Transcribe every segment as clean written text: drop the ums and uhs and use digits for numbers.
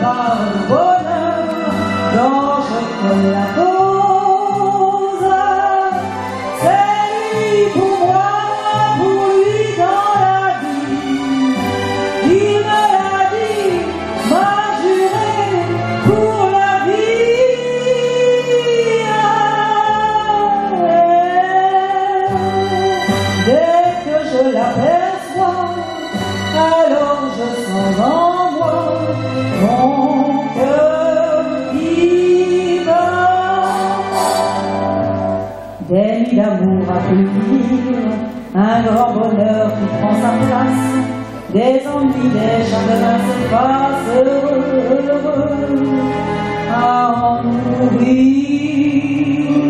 part de bonheur dont je connais la cause. C'est lui pour moi, pour lui dans la vie. Il me l'a dit, m'a juré pour la vie. Dès que je l'aperçois, alors je sens en moi mon cœur qui bat. Des nuits d'amour à venir, un grand bonheur qui prend sa place, des ennuis, des chagrins s'effacent, heureux à en mourir.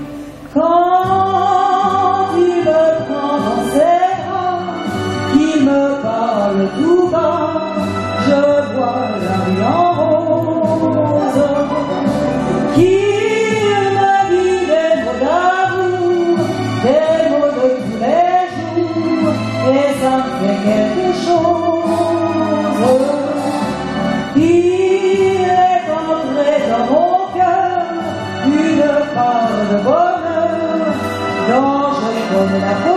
Quand il me prend dans ses bras, qu'il me parle tout bas, je vois la vie en rose. Qu'il me dit des mots d'amour, des mots de tous les jours, et ça me fait quelque chose. Il est entré dans mon cœur une part de bonheur dont je connais la cause.